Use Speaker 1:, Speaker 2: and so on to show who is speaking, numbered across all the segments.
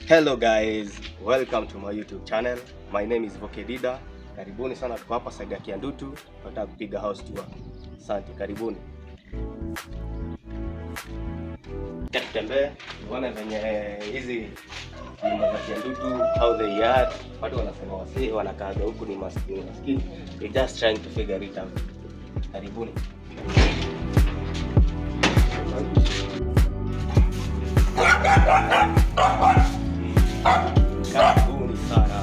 Speaker 1: Hello guys, welcome to my YouTube channel. My name is Vokedida. Karibuni sana, tuko hapa side ya Kiandutu, tunataka kupiga house tour. Asante, karibuni. Tutembee tuone venye hizi nyumba za Kiandutu, how they are. Watu wanasema wasi wanakaa huku ni maskini. We just trying to figure it out. Karibuni. Karibuni sana.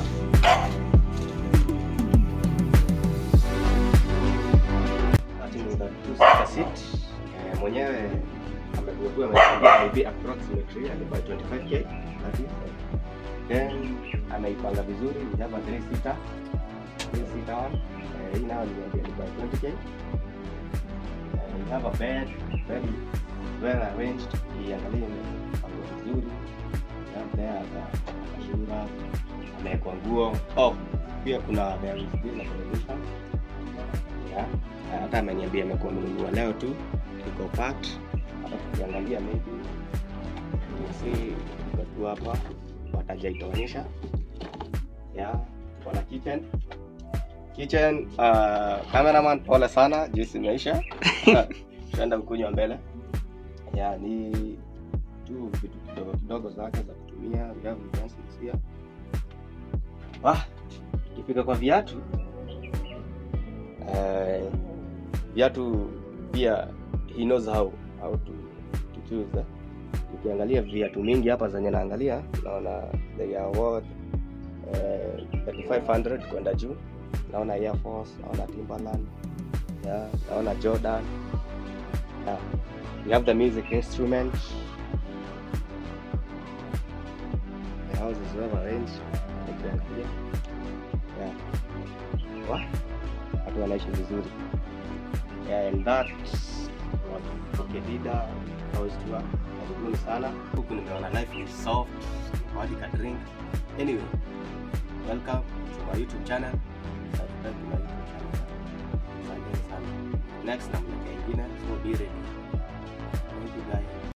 Speaker 1: Mwenyewe amekuwa ameingia IB approximately about 25k. Then anaipanga vizuri, ni hapa 3 seater. Hii nayo ni about 20k. We have a bed, very well arranged. Iangalie ni vizuri. There ashura amewekwa nguo. Pia kuna very good television. Hata ameniambia amekuwa amenunua leo tu. Iko packed. Hata tukiangalia maybe si watu hapa wataja itaonyesha. Kuna kitchen. Cameraman pole sana, juice imeisha. Tuenda kunywa mbele. Ni tu vitu kidogo zake za kutumia, vya kuanzia. Tukifika kwa viatu. Viatu pia he knows how to choose. Ukiangalia viatu mingi hapa zenye naangalia, naona they are worth 3500 kwenda juu. Naona Air Force, naona Timberland, naona Jordan. We have the music instrument. The house is well arranged. Watu wanaishi vizuri. And that's what Vokedida house tour. Karibuni sana. Huku nimeona life is soft. Wadi ka drink. Anyway, welcome to my YouTube channel. Subscribe to my YouTube channel. Asante sana. Next time, so be ready. Thank you guys.